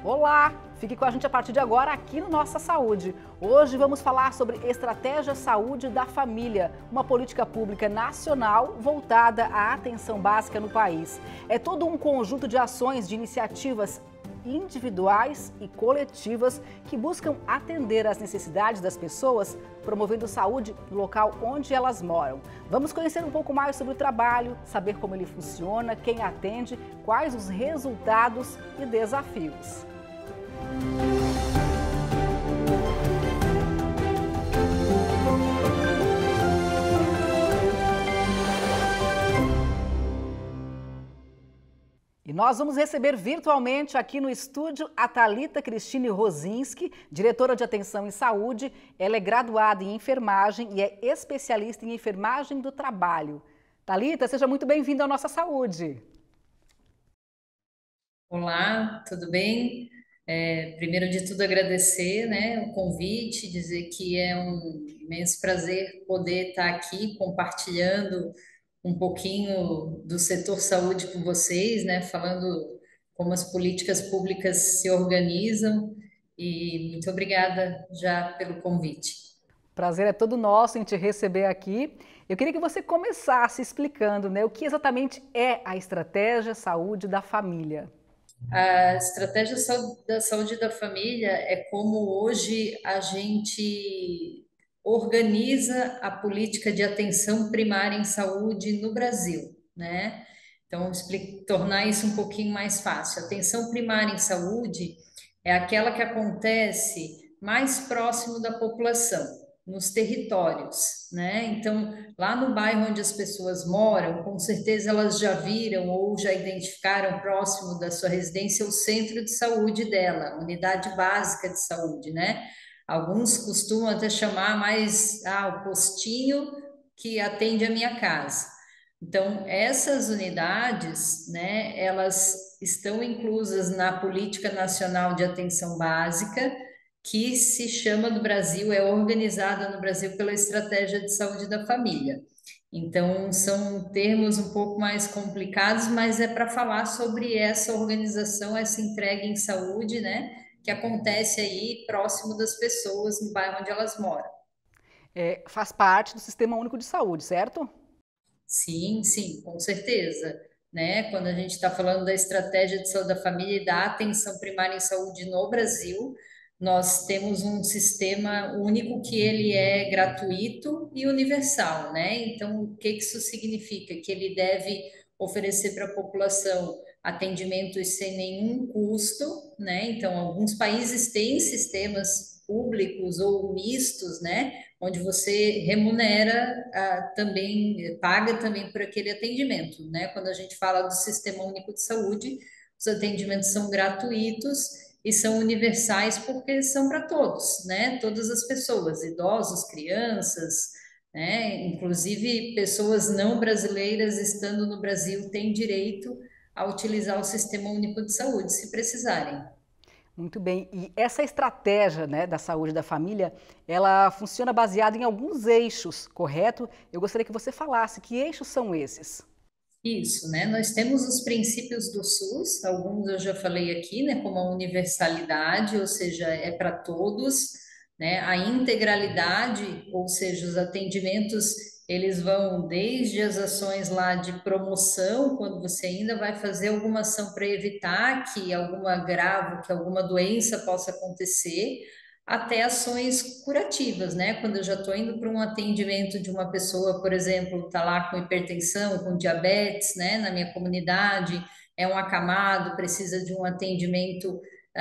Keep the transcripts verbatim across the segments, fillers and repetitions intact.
Olá! Fique com a gente a partir de agora aqui no Nossa Saúde. Hoje vamos falar sobre Estratégia Saúde da Família, uma política pública nacional voltada à atenção básica no país. É todo um conjunto de ações, de iniciativas individuais e coletivas que buscam atender às necessidades das pessoas, promovendo saúde no local onde elas moram. Vamos conhecer um pouco mais sobre o trabalho, saber como ele funciona, quem atende, quais os resultados e desafios. E nós vamos receber virtualmente aqui no estúdio a Thalita Cristine Rosinski, diretora de Atenção em Saúde. Ela é graduada em enfermagem e é especialista em enfermagem do trabalho. Thalita, seja muito bem-vinda à Nossa Saúde. Olá, tudo bem? É, primeiro de tudo, agradecer, né, o convite, dizer que é um imenso prazer poder estar aqui compartilhando um pouquinho do setor saúde com vocês, né, falando como as políticas públicas se organizam e muito obrigada já pelo convite. Prazer é todo nosso em te receber aqui. Eu queria que você começasse explicando, né, o que exatamente é a Estratégia Saúde da Família. A estratégia sau- da saúde da família é como hoje a gente organiza a política de atenção primária em saúde no Brasil, né? Então, expli- tornar isso um pouquinho mais fácil. Atenção primária em saúde é aquela que acontece mais próximo da população, nos territórios, né? Então, lá no bairro onde as pessoas moram, com certeza elas já viram ou já identificaram próximo da sua residência o centro de saúde dela, a unidade básica de saúde, né? Alguns costumam até chamar mais ah, o postinho que atende a minha casa. Então, essas unidades, né, elas estão inclusas na Política Nacional de Atenção Básica, que se chama no Brasil, é organizada no Brasil pela Estratégia de Saúde da Família. Então, são termos um pouco mais complicados, mas é para falar sobre essa organização, essa entrega em saúde, né, que acontece aí próximo das pessoas, no bairro onde elas moram. É, faz parte do Sistema Único de Saúde, certo? Sim, sim, com certeza. Né? Quando a gente está falando da estratégia de saúde da família e da atenção primária em saúde no Brasil, nós temos um sistema único que ele é gratuito e universal, né? Então, o que que isso significa? Que ele deve oferecer para a população atendimentos sem nenhum custo, né? Então, alguns países têm sistemas públicos ou mistos, né? Onde você remunera ah, também, paga também por aquele atendimento, né? Quando a gente fala do Sistema Único de Saúde, os atendimentos são gratuitos e são universais porque são para todos, né? Todas as pessoas, idosos, crianças, né? Inclusive pessoas não brasileiras estando no Brasil têm direito a utilizar o Sistema Único de Saúde, se precisarem. Muito bem. E essa estratégia, né, da saúde da família, ela funciona baseada em alguns eixos, correto? Eu gostaria que você falasse que eixos são esses. Isso, né? Nós temos os princípios do SUS, alguns eu já falei aqui, né? Como a universalidade, ou seja, é para todos, né? A integralidade, ou seja, os atendimentos, eles vão desde as ações lá de promoção, quando você ainda vai fazer alguma ação para evitar que algum agravo, que alguma doença possa acontecer, até ações curativas, né? Quando eu já estou indo para um atendimento de uma pessoa, por exemplo, está lá com hipertensão, com diabetes, né? Na minha comunidade, é um acamado, precisa de um atendimento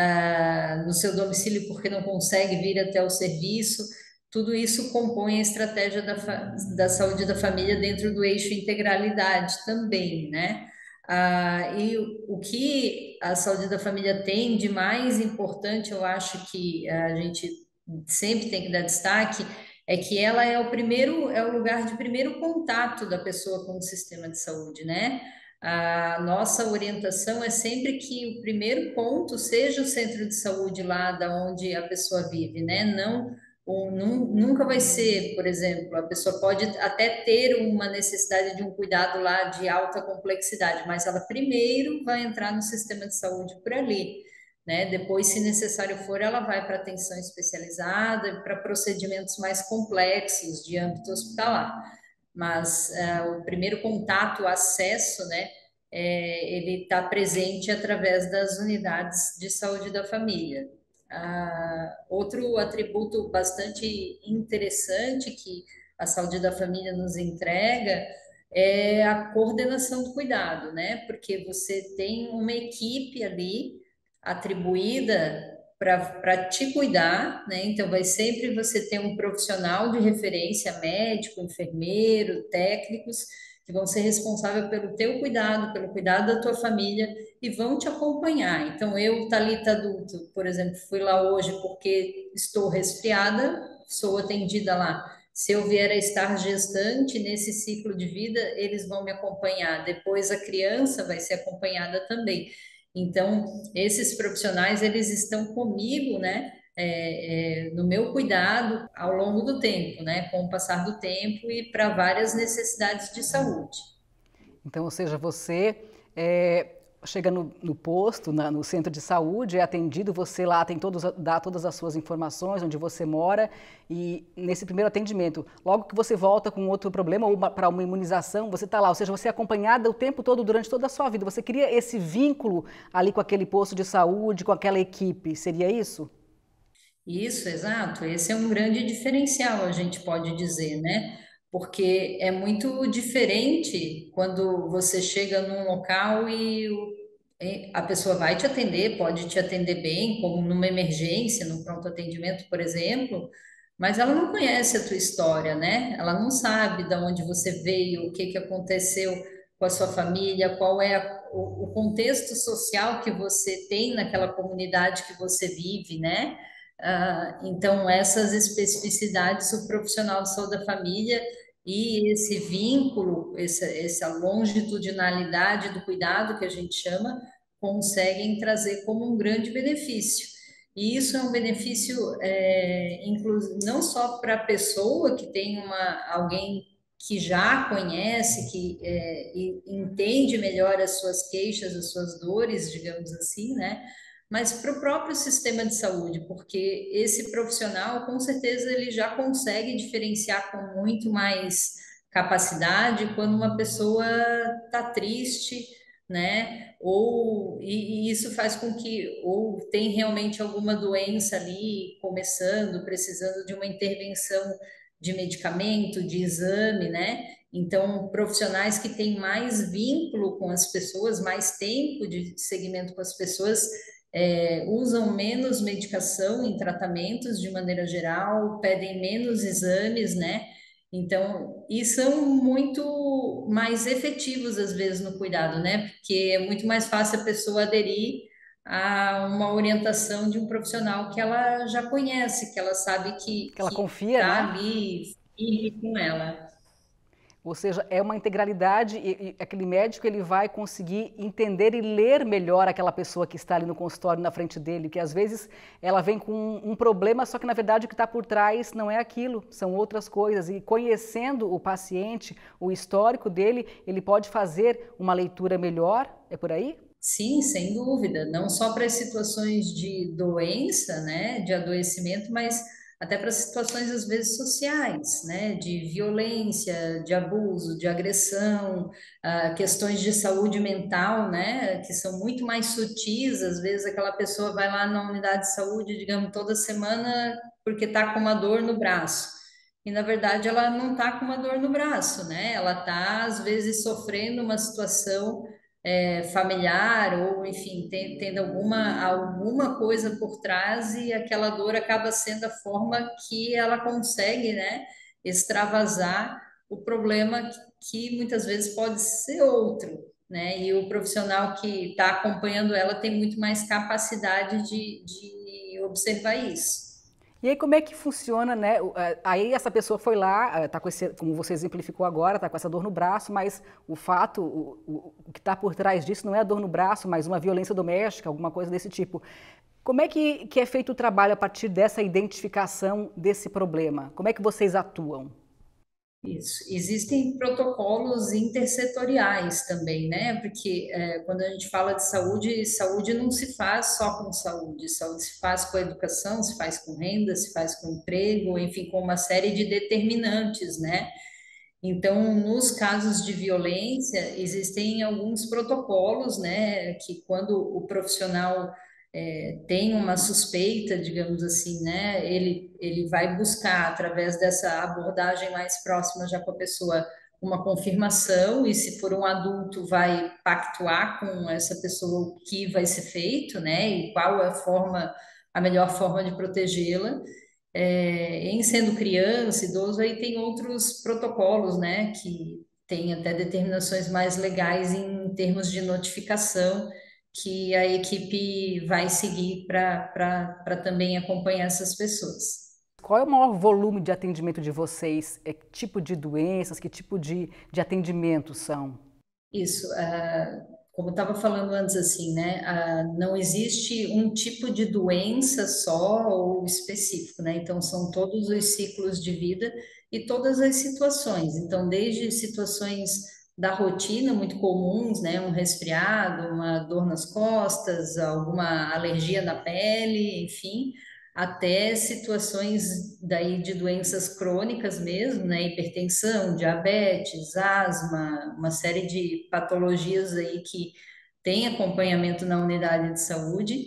ah, no seu domicílio porque não consegue vir até o serviço. Tudo isso compõe a estratégia da, fa- da saúde da família dentro do eixo integralidade também, né? Ah, e o, o que a saúde da família tem de mais importante, eu acho que a gente sempre tem que dar destaque, é que ela é o primeiro, é o lugar de primeiro contato da pessoa com o sistema de saúde, né? A nossa orientação é sempre que o primeiro ponto seja o centro de saúde lá da onde a pessoa vive, né? Não ou nun- nunca vai ser, por exemplo, a pessoa pode até ter uma necessidade de um cuidado lá de alta complexidade, mas ela primeiro vai entrar no sistema de saúde por ali. né? Depois, se necessário for, ela vai para atenção especializada e para procedimentos mais complexos de âmbito hospitalar. Mas é, o primeiro contato, o acesso, né? É, ele está presente através das unidades de saúde da família. Ah, outro atributo bastante interessante que a saúde da família nos entrega é a coordenação do cuidado, né? Porque você tem uma equipe ali atribuída para te cuidar, né? Então vai sempre você ter um profissional de referência, médico, enfermeiro, técnicos, que vão ser responsáveis pelo teu cuidado, pelo cuidado da tua família e vão te acompanhar. Então eu, Thalita Adulto, por exemplo, fui lá hoje porque estou resfriada, sou atendida lá. Se eu vier a estar gestante nesse ciclo de vida, eles vão me acompanhar. Depois a criança vai ser acompanhada também. Então, esses profissionais, eles estão comigo, né, é, é, no meu cuidado ao longo do tempo, né, com o passar do tempo e para várias necessidades de saúde. Então, ou seja, você é, chega no, no posto, na, no centro de saúde, é atendido, você lá tem todos, dá todas as suas informações, onde você mora, e nesse primeiro atendimento, logo que você volta com outro problema ou para uma imunização, você está lá, ou seja, você é acompanhada o tempo todo, durante toda a sua vida. Você cria esse vínculo ali com aquele posto de saúde, com aquela equipe, seria isso? Isso, exato. Esse é um grande diferencial, a gente pode dizer, né? Porque é muito diferente quando você chega num local e o- e a pessoa vai te atender, pode te atender bem, como numa emergência, num pronto atendimento, por exemplo, mas ela não conhece a tua história, né? Ela não sabe de onde você veio, o que que aconteceu com a sua família, qual é a- o o contexto social que você tem naquela comunidade que você vive, né? Ah, então, essas especificidades, o profissional de saúde da família e esse vínculo, essa, essa longitudinalidade do cuidado que a gente chama, conseguem trazer como um grande benefício. E isso é um benefício, é, inclu- não só para a pessoa que tem uma, alguém que já conhece, que é, e entende melhor as suas queixas, as suas dores, digamos assim, né? Mas para o próprio sistema de saúde, porque esse profissional, com certeza, ele já consegue diferenciar com muito mais capacidade quando uma pessoa está triste, né? Ou e, e isso faz com que ou tem realmente alguma doença ali começando, precisando de uma intervenção de medicamento, de exame, né? Então, profissionais que têm mais vínculo com as pessoas, mais tempo de segmento com as pessoas, é, usam menos medicação em tratamentos de maneira geral, pedem menos exames, né? Então, e são muito mais efetivos às vezes no cuidado, né? Porque é muito mais fácil a pessoa aderir a uma orientação de um profissional que ela já conhece, que ela sabe que Que ela que confia, está né? ali firme com ela. Ou seja, é uma integralidade e, e aquele médico ele vai conseguir entender e ler melhor aquela pessoa que está ali no consultório na frente dele, que às vezes ela vem com um, um problema, só que na verdade o que está por trás não é aquilo, são outras coisas. E conhecendo o paciente, o histórico dele, ele pode fazer uma leitura melhor, é por aí? Sim, sem dúvida, não só para as situações de doença, né, de adoecimento, mas até para situações às vezes sociais, né, de violência, de abuso, de agressão, ah, questões de saúde mental, né, que são muito mais sutis. Às vezes aquela pessoa vai lá na unidade de saúde, digamos, toda semana porque está com uma dor no braço. E na verdade ela não está com uma dor no braço, né? Ela está às vezes sofrendo uma situação é, familiar ou, enfim, tem- tendo alguma, alguma coisa por trás e aquela dor acaba sendo a forma que ela consegue, né, extravasar o problema que, que muitas vezes pode ser outro, né, e o profissional que está acompanhando ela tem muito mais capacidade de, de observar isso. E aí como é que funciona, né? o- eh, Aí essa pessoa foi lá, está com esse, como você exemplificou agora, está com essa dor no braço, mas o fato, o, o- o que está por trás disso não é a dor no braço, mas uma violência doméstica, alguma coisa desse tipo. Como é que, que é feito o trabalho a partir dessa identificação desse problema? Como é que vocês atuam? Isso. Existem protocolos intersetoriais também, né? Porque é, quando a gente fala de saúde, saúde não se faz só com saúde, saúde se faz com educação, se faz com renda, se faz com emprego, enfim, com uma série de determinantes, né? Então, nos casos de violência, existem alguns protocolos, né, que quando o profissional eh, tem uma suspeita, digamos assim, né, ele, ele vai buscar, através dessa abordagem mais próxima já com a pessoa, uma confirmação, e se for um adulto, vai pactuar com essa pessoa o que vai ser feito, né, e qual é a forma, a melhor forma de protegê-la. É, em sendo criança, idoso, aí tem outros protocolos, né, que tem até determinações mais legais em termos de notificação que a equipe vai seguir para para também acompanhar essas pessoas. Qual é o maior volume de atendimento de vocês? É que tipo de doenças, que tipo de, de atendimentos são? Isso, ah, como eu estava falando antes, assim, né? Ah, não existe um tipo de doença só ou específico, né? Então, são todos os ciclos de vida e todas as situações. Então, desde situações da rotina muito comuns, né? Um resfriado, uma dor nas costas, alguma alergia na pele, enfim, até situações daí de doenças crônicas mesmo, né? Hipertensão, diabetes, asma, uma série de patologias aí que tem acompanhamento na unidade de saúde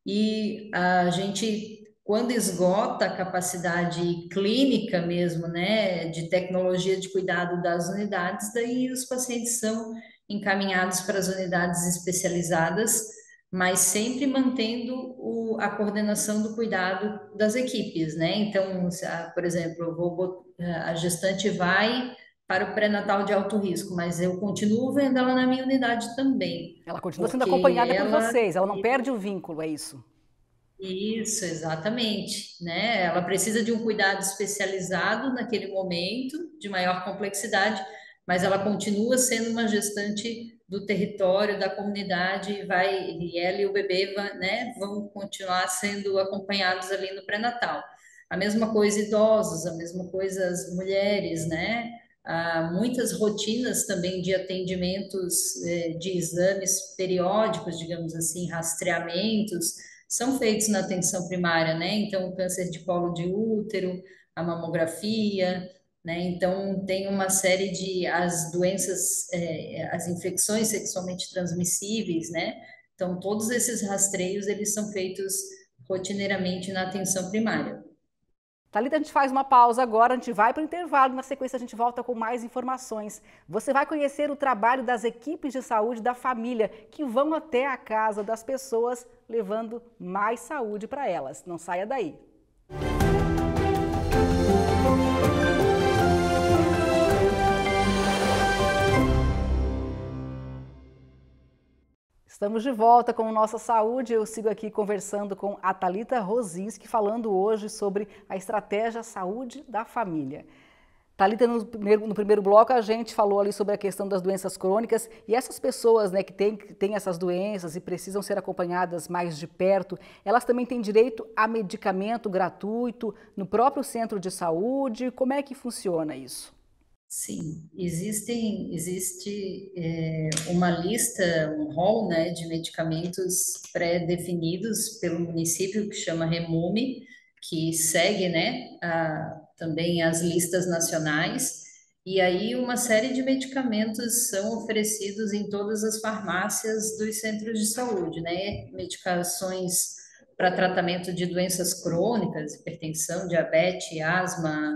e a gente, quando esgota a capacidade clínica mesmo, né, de tecnologia de cuidado das unidades, daí os pacientes são encaminhados para as unidades especializadas, mas sempre mantendo o, a coordenação do cuidado das equipes, né? Então, se, ah, por exemplo, eu vou, bot- a gestante vai para o pré-natal de alto risco, mas eu continuo vendo ela na minha unidade também, Ela continua sendo porque acompanhada por ela vocês, ela não perde o vínculo, é isso? isso, exatamente, né? Ela precisa de um cuidado especializado naquele momento, de maior complexidade, mas ela continua sendo uma gestante do território, da comunidade, e vai, e ela e o bebê, va- né, vão continuar sendo acompanhados ali no pré-natal. A mesma coisa idosos, a mesma coisa as mulheres, né? Há muitas rotinas também de atendimentos, eh, de exames periódicos, digamos assim, rastreamentos, são feitos na atenção primária, né? Então, o câncer de colo de útero, a mamografia, né? Então, tem uma série de as doenças, é, as infecções sexualmente transmissíveis, né? Então, todos esses rastreios, eles são feitos rotineiramente na atenção primária. Thalita, a gente faz uma pausa agora, a gente vai para o intervalo, na sequência a gente volta com mais informações. Você vai conhecer o trabalho das equipes de saúde da família, que vão até a casa das pessoas, levando mais saúde para elas. Não saia daí. Estamos de volta com Nossa Saúde. Eu sigo aqui conversando com a Thalita Rosinski, falando hoje sobre a estratégia saúde da família. Thalita, no primeiro, no primeiro bloco a gente falou ali sobre a questão das doenças crônicas e essas pessoas, né, que têm, que têm essas doenças e precisam ser acompanhadas mais de perto, elas também têm direito a medicamento gratuito no próprio centro de saúde? Como é que funciona isso? Sim, existem, existe é, uma lista, um rol, né, de medicamentos pré-definidos pelo município que chama Remume, que segue, né, a- também as listas nacionais, e aí uma série de medicamentos são oferecidos em todas as farmácias dos centros de saúde, né, medicações para tratamento de doenças crônicas, hipertensão, diabetes, asma,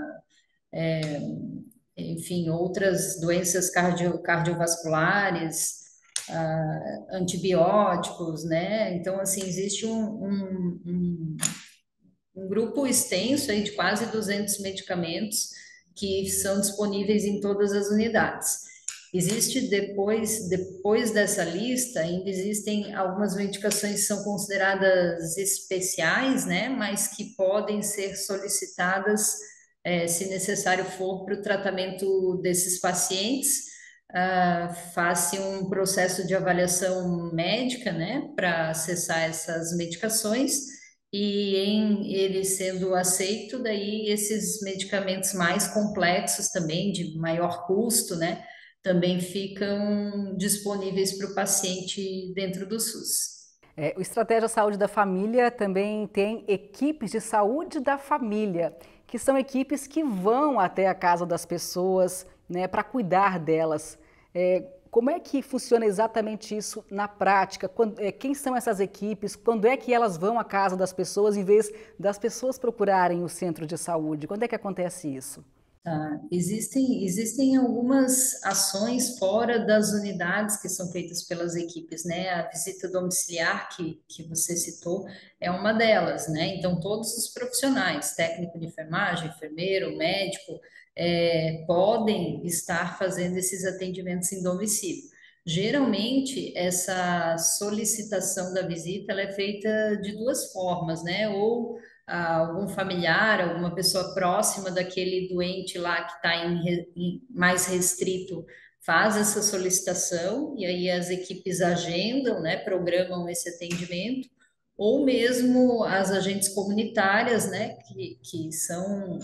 enfim, outras doenças cardio, cardiovasculares, ah, antibióticos, né? Então, assim, existe um, um, um, um grupo extenso aí de quase duzentos medicamentos que são disponíveis em todas as unidades. Existe depois, depois dessa lista, ainda existem algumas medicações que são consideradas especiais, né? Mas que podem ser solicitadas é, se necessário for, para o tratamento desses pacientes, ah, faz-se um processo de avaliação médica, né, para acessar essas medicações, e em ele sendo aceito, daí esses medicamentos mais complexos também, de maior custo, né, também ficam disponíveis para o paciente dentro do SUS. É, o Estratégia Saúde da Família também tem equipes de saúde da família, que são equipes que vão até a casa das pessoas, né, para cuidar delas. É, como é que funciona exatamente isso na prática? Quando, é, quem são essas equipes? Quando é que elas vão à casa das pessoas em vez das pessoas procurarem o centro de saúde? Quando é que acontece isso? Tá? Existem, existem algumas ações fora das unidades que são feitas pelas equipes, né? A visita domiciliar que, que você citou é uma delas, né? Então, todos os profissionais, técnico de enfermagem, enfermeiro, médico, é, podem estar fazendo esses atendimentos em domicílio. Geralmente, essa solicitação da visita ela é feita de duas formas, né? Ou a algum familiar, alguma pessoa próxima daquele doente lá que está em, re- em mais restrito faz essa solicitação e aí as equipes agendam, né, programam esse atendimento, ou mesmo as agentes comunitárias, né, que, que são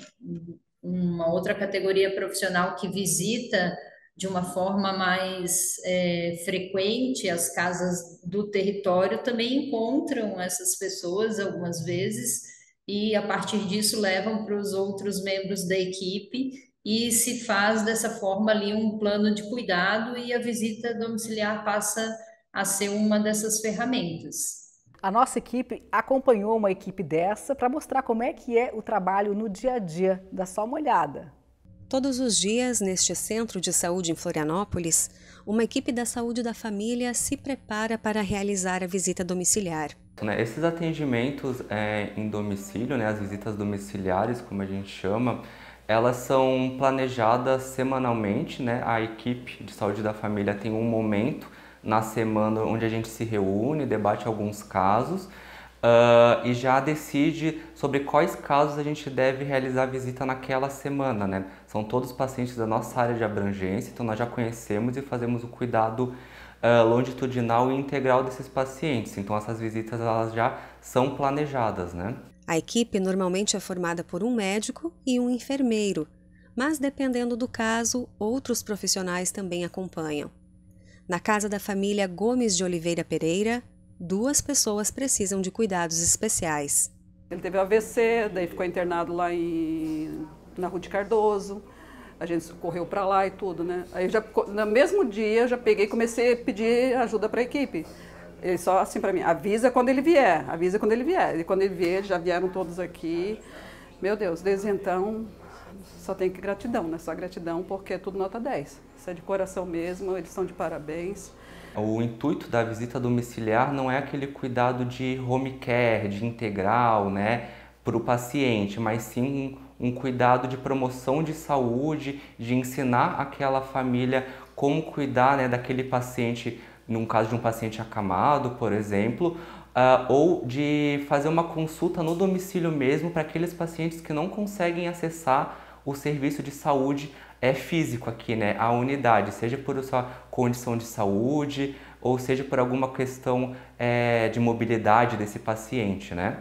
uma outra categoria profissional que visita de uma forma mais é, frequente as casas do território, também encontram essas pessoas algumas vezes e a partir disso levam para os outros membros da equipe e se faz dessa forma ali um plano de cuidado e a visita domiciliar passa a ser uma dessas ferramentas. A nossa equipe acompanhou uma equipe dessa para mostrar como é que é o trabalho no dia a dia. Dá só uma olhada. Todos os dias, neste centro de saúde em Florianópolis, uma equipe da saúde da família se prepara para realizar a visita domiciliar. Esses atendimentos é, em domicílio, né, as visitas domiciliares, como a gente chama, elas são planejadas semanalmente, né? A equipe de saúde da família tem um momento na semana onde a gente se reúne, debate alguns casos uh, e já decide sobre quais casos a gente deve realizar a visita naquela semana, né? São todos pacientes da nossa área de abrangência, então nós já conhecemos e fazemos o cuidado uh, longitudinal e integral desses pacientes. Então essas visitas elas já são planejadas, né? A equipe normalmente é formada por um médico e um enfermeiro, mas dependendo do caso, outros profissionais também acompanham. Na casa da família Gomes de Oliveira Pereira, duas pessoas precisam de cuidados especiais. Ele teve A V C, daí ficou internado lá em, na Rua de Cardoso, a gente correu para lá e tudo, né? Aí já, no mesmo dia, já peguei e comecei a pedir ajuda para a equipe. Ele só assim para mim, avisa quando ele vier, avisa quando ele vier. E quando ele vier, já vieram todos aqui. Meu Deus, desde então, só tem que gratidão, né? Só gratidão, porque é tudo nota dez. Isso é de coração mesmo, eles estão de parabéns. O intuito da visita domiciliar não é aquele cuidado de home care, de integral, né, para o paciente, mas sim um, um cuidado de promoção de saúde, de ensinar aquela família como cuidar, né, daquele paciente, num caso de um paciente acamado, por exemplo, uh, ou de fazer uma consulta no domicílio mesmo para aqueles pacientes que não conseguem acessar o serviço de saúde é físico aqui, né, a unidade, seja por sua condição de saúde ou seja por alguma questão é, de mobilidade desse paciente, né?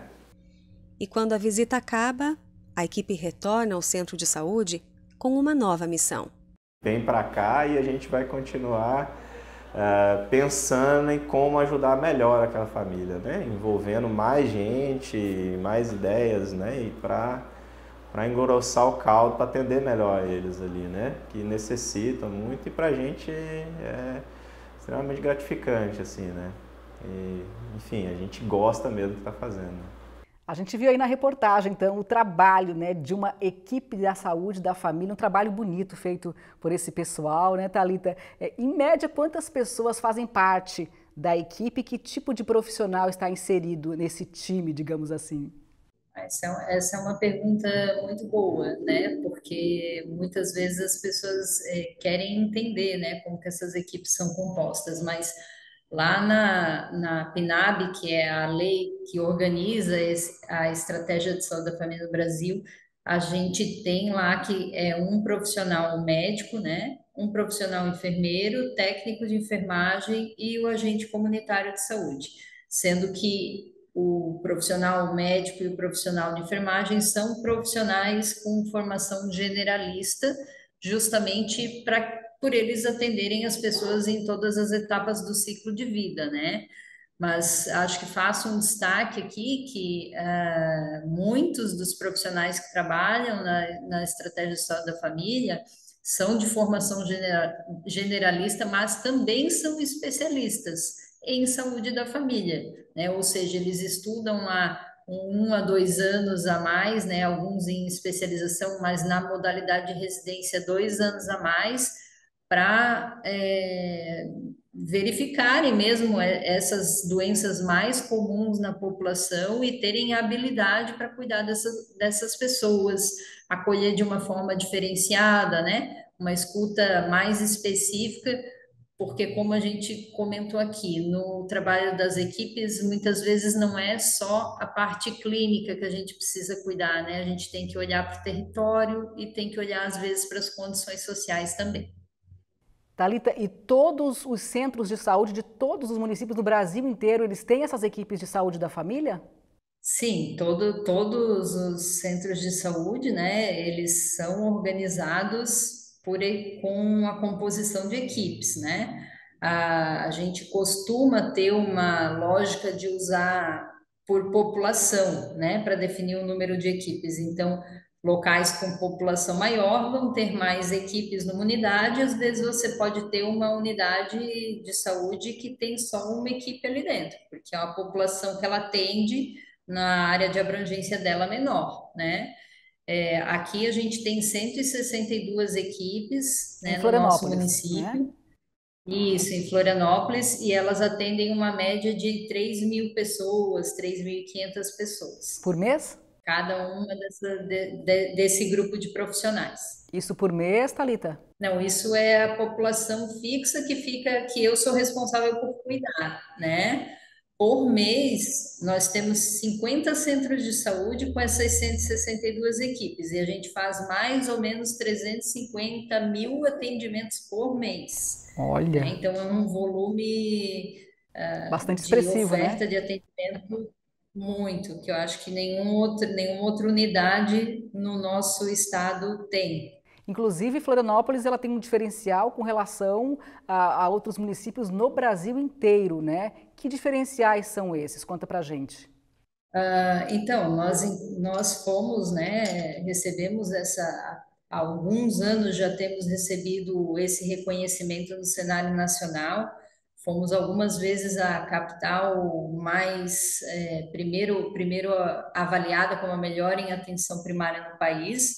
E quando a visita acaba, a equipe retorna ao centro de saúde com uma nova missão. Vem para cá e a gente vai continuar uh, pensando em como ajudar melhor aquela família, né? Envolvendo mais gente, mais ideias, né? E para para engrossar o caldo, para atender melhor eles ali, né? Que necessitam muito e para a gente é extremamente gratificante, assim, né? E, enfim, a gente gosta mesmo do que está fazendo. A gente viu aí na reportagem, então, o trabalho, né, de uma equipe da saúde da família, um trabalho bonito feito por esse pessoal, né, Thalita? É, em média, quantas pessoas fazem parte da equipe? Que tipo de profissional está inserido nesse time, digamos assim? Essa é, essa é uma pergunta muito boa, né? Porque muitas vezes as pessoas é, querem entender, né, como que essas equipes são compostas, mas lá na, na PNAB, que é a lei que organiza esse, a estratégia de saúde da família no Brasil, a gente tem lá que é um profissional médico, né? Um profissional enfermeiro, técnico de enfermagem e o agente comunitário de saúde, sendo que o profissional médico e o profissional de enfermagem são profissionais com formação generalista, justamente para por eles atenderem as pessoas em todas as etapas do ciclo de vida, né? Mas acho que faço um destaque aqui que uh, muitos dos profissionais que trabalham na, na estratégia de saúde da família são de formação genera, generalista, mas também são especialistas em saúde da família, né? Ou seja, eles estudam há um a dois anos a mais, né? Alguns em especialização, mas na modalidade de residência, dois anos a mais, para é, verificarem mesmo essas doenças mais comuns na população e terem habilidade para cuidar dessas, dessas pessoas, acolher de uma forma diferenciada, né? Uma escuta mais específica, porque como a gente comentou aqui, no trabalho das equipes, muitas vezes não é só a parte clínica que a gente precisa cuidar, né? A gente tem que olhar para o território e tem que olhar, às vezes, para as condições sociais também. Thalita, e todos os centros de saúde de todos os municípios do Brasil inteiro, eles têm essas equipes de saúde da família? Sim, todo, todos os centros de saúde, né, eles são organizados por, com a composição de equipes, né? A, a gente costuma ter uma lógica de usar por população, né, para definir o número de equipes. Então, locais com população maior vão ter mais equipes numa unidade, às vezes você pode ter uma unidade de saúde que tem só uma equipe ali dentro, porque é uma população que ela atende na área de abrangência dela menor, né? É, aqui a gente tem cento e sessenta e duas equipes, né, no nosso município. Né? Isso, em Florianópolis, e elas atendem uma média de três mil pessoas, três mil e quinhentas pessoas. Por mês? Cada uma dessa, de, de, desse grupo de profissionais. Isso por mês, Thalita? Não, isso é a população fixa que fica, que eu sou responsável por cuidar, né? Por mês, nós temos cinquenta centros de saúde com essas cento e sessenta e duas equipes, e a gente faz mais ou menos trezentos e cinquenta mil atendimentos por mês. Olha! Né? Então, é um volume uh, bastante de expressivo, oferta, né? de atendimento muito, que eu acho que nenhum outro, nenhuma outra unidade no nosso estado tem. Inclusive, Florianópolis ela tem um diferencial com relação a, a outros municípios no Brasil inteiro, né? Que diferenciais são esses? Conta pra gente. Uh, então, nós, nós fomos, né, recebemos essa, há alguns anos já temos recebido esse reconhecimento no cenário nacional. Fomos algumas vezes a capital mais, é, primeiro, primeiro avaliada como a melhor em atenção primária no país.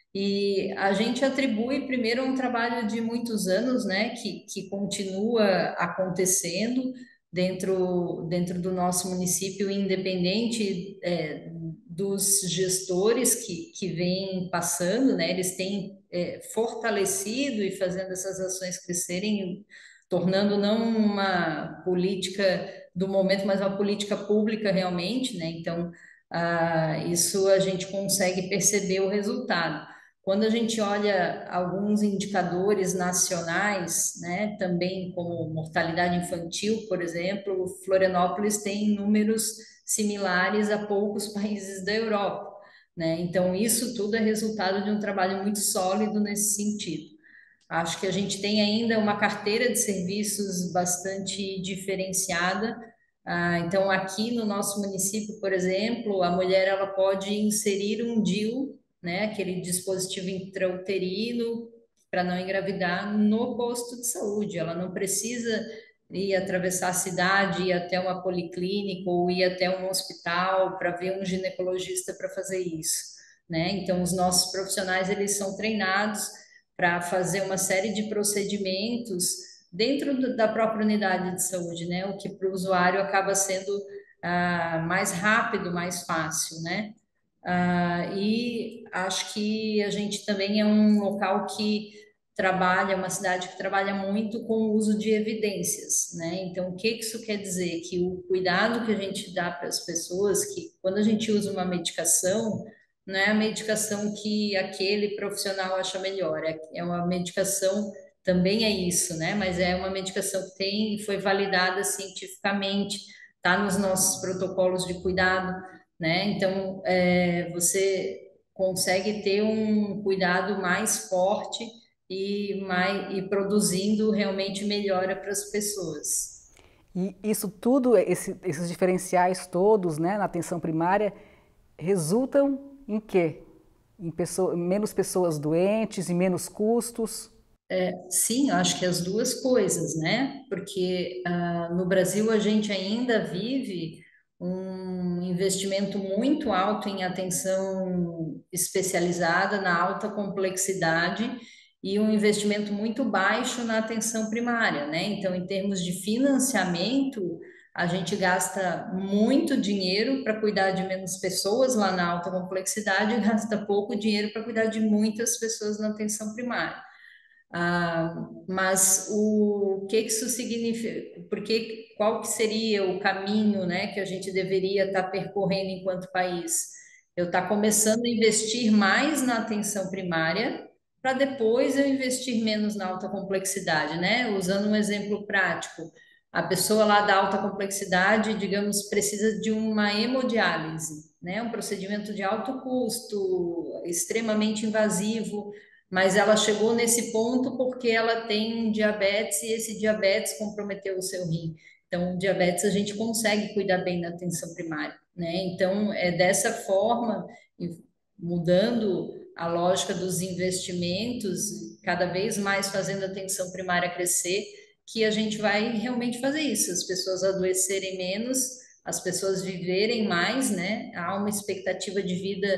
E a gente atribui primeiro um trabalho de muitos anos, né, que, que continua acontecendo dentro, dentro do nosso município, independente é, dos gestores que, que vêm passando, né, eles têm é, fortalecido e fazendo essas ações crescerem, tornando não uma política do momento, mas uma política pública realmente, né? Então, ah, isso a gente consegue perceber o resultado. Quando a gente olha alguns indicadores nacionais, né, também como mortalidade infantil, por exemplo, Florianópolis tem números similares a poucos países da Europa, né? Então, isso tudo é resultado de um trabalho muito sólido nesse sentido. Acho que a gente tem ainda uma carteira de serviços bastante diferenciada. Ah, então, aqui no nosso município, por exemplo, a mulher ela pode inserir um D I U, né, aquele dispositivo intrauterino para não engravidar no posto de saúde. Ela não precisa ir atravessar a cidade, ir até uma policlínica ou ir até um hospital para ver um ginecologista para fazer isso, né? Então, os nossos profissionais eles são treinados para fazer uma série de procedimentos dentro do, da própria unidade de saúde, né? O que para o usuário acaba sendo ah, mais rápido, mais fácil, né? Ah, e acho que a gente também é um local que trabalha, uma cidade que trabalha muito com o uso de evidências, né? Então, o que isso quer dizer? Que o cuidado que a gente dá para as pessoas, que quando a gente usa uma medicação, não é a medicação que aquele profissional acha melhor, é uma medicação, também é isso, né? Mas é uma medicação que tem, foi validada cientificamente está nos nossos protocolos de cuidado, né? Então, é, você consegue ter um cuidado mais forte e, mais, e produzindo realmente melhora para as pessoas. E isso tudo, esse, esses diferenciais todos, né, na atenção primária, resultam em quê? Em pessoa, menos pessoas doentes e menos custos? É, sim, acho que as duas coisas, né? Porque ah, no Brasil a gente ainda vive um investimento muito alto em atenção especializada na alta complexidade e um investimento muito baixo na atenção primária, né? Então, em termos de financiamento, a gente gasta muito dinheiro para cuidar de menos pessoas lá na alta complexidade e gasta pouco dinheiro para cuidar de muitas pessoas na atenção primária. Ah, mas o que que isso significa? Porque qual que seria o caminho, né, que a gente deveria estar percorrendo enquanto país? Eu estar começando a investir mais na atenção primária, para depois eu investir menos na alta complexidade, né? Usando um exemplo prático, a pessoa lá da alta complexidade, digamos, precisa de uma hemodiálise, né? Um procedimento de alto custo, extremamente invasivo, mas ela chegou nesse ponto porque ela tem diabetes e esse diabetes comprometeu o seu rim. Então, o diabetes a gente consegue cuidar bem na atenção primária, né? Então, é dessa forma, mudando a lógica dos investimentos, cada vez mais fazendo a atenção primária crescer, que a gente vai realmente fazer isso, as pessoas adoecerem menos, as pessoas viverem mais, né? Há uma expectativa de vida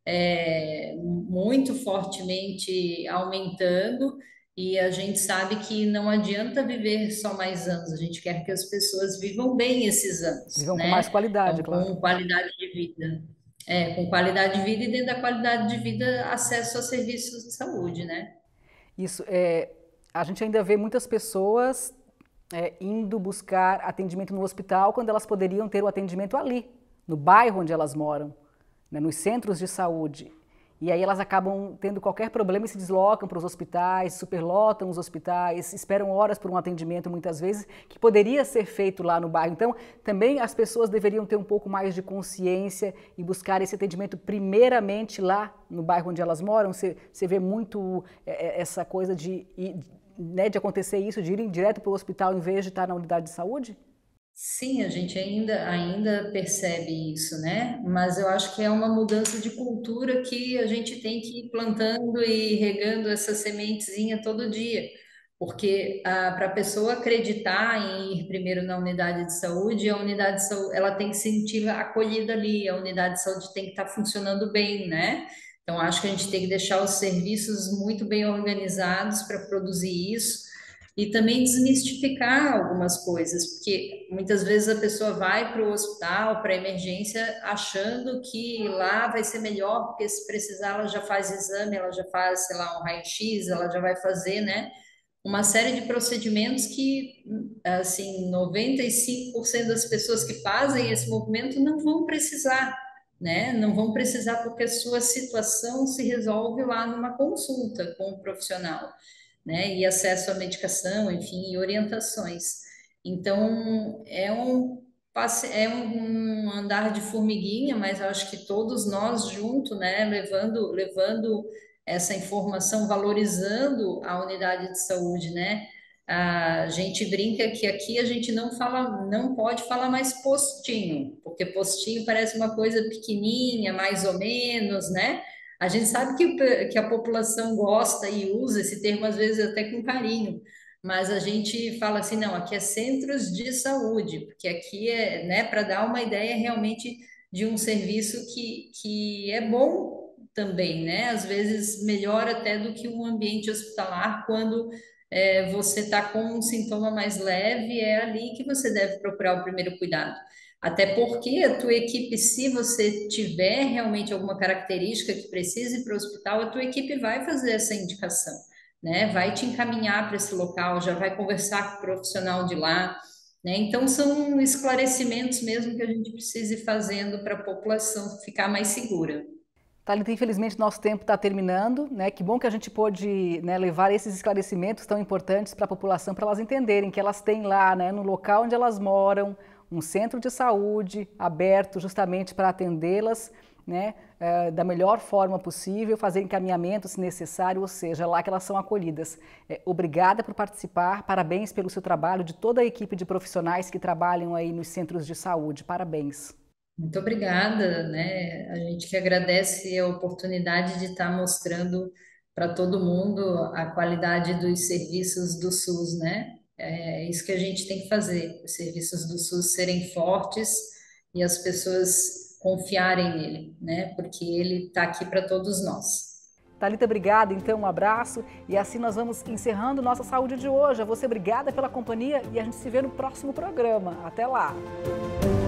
é, muito fortemente aumentando e a gente sabe que não adianta viver só mais anos, a gente quer que as pessoas vivam bem esses anos, Vivam com mais né? qualidade, Então, claro. com qualidade de vida. É, com qualidade de vida e dentro da qualidade de vida, acesso a serviços de saúde, né? Isso, é, a gente ainda vê muitas pessoas é, indo buscar atendimento no hospital quando elas poderiam ter o atendimento ali, no bairro onde elas moram, né, nos centros de saúde. E aí elas acabam tendo qualquer problema e se deslocam para os hospitais, superlotam os hospitais, esperam horas por um atendimento muitas vezes, que poderia ser feito lá no bairro. Então, também as pessoas deveriam ter um pouco mais de consciência e buscar esse atendimento primeiramente lá no bairro onde elas moram. Você, você vê muito é, essa coisa de, né, de acontecer isso, de irem direto para o hospital em vez de estar na unidade de saúde? Sim, a gente ainda, ainda percebe isso, né? Mas eu acho que é uma mudança de cultura que a gente tem que ir plantando e regando essa sementezinha todo dia. Porque para a pessoa acreditar em ir primeiro na unidade de saúde, a unidade de saúde, ela tem que se sentir acolhida ali, a unidade de saúde tem que estar funcionando bem, né? Então, acho que a gente tem que deixar os serviços muito bem organizados para produzir isso e também desmistificar algumas coisas, porque muitas vezes a pessoa vai para o hospital, para a emergência, achando que lá vai ser melhor, porque se precisar ela já faz exame, ela já faz, sei lá, um raio-x, ela já vai fazer, né? Uma série de procedimentos que, assim, noventa e cinco por cento das pessoas que fazem esse movimento não vão precisar, né? Não vão precisar porque a sua situação se resolve lá numa consulta com o profissional, né? E acesso à medicação, enfim, e orientações. Então, é um, é um andar de formiguinha, mas eu acho que todos nós juntos, né, levando, levando essa informação, valorizando a unidade de saúde, né? A gente brinca que aqui a gente não fala, não pode falar mais postinho, porque postinho parece uma coisa pequenininha, mais ou menos, né? A gente sabe que, que a população gosta e usa esse termo, às vezes, até com carinho, mas a gente fala assim, não, aqui é centros de saúde, porque aqui é, né, para dar uma ideia realmente de um serviço que, que é bom também, né? Às vezes melhor até do que um ambiente hospitalar, quando é, você está com um sintoma mais leve, é ali que você deve procurar o primeiro cuidado. Até porque a tua equipe, se você tiver realmente alguma característica que precise ir para o hospital, a tua equipe vai fazer essa indicação, né? Vai te encaminhar para esse local, já vai conversar com o profissional de lá, né? Então, são esclarecimentos mesmo que a gente precisa ir fazendo para a população ficar mais segura. Thalita, infelizmente nosso tempo está terminando, né? Que bom que a gente pôde, né, levar esses esclarecimentos tão importantes para a população, para elas entenderem que elas têm lá, né, no local onde elas moram, um centro de saúde aberto justamente para atendê-las, né, é, da melhor forma possível, fazer encaminhamento se necessário, ou seja, lá que elas são acolhidas. É, obrigada por participar, parabéns pelo seu trabalho, de toda a equipe de profissionais que trabalham aí nos centros de saúde, parabéns. Muito obrigada, né? A gente que agradece a oportunidade de estar mostrando para todo mundo a qualidade dos serviços do SUS, né? É isso que a gente tem que fazer, os serviços do SUS serem fortes e as pessoas confiarem nele, né? Porque ele está aqui para todos nós. Thalita, obrigada, então um abraço e assim nós vamos encerrando nossa saúde de hoje. A você, obrigada pela companhia e a gente se vê no próximo programa. Até lá!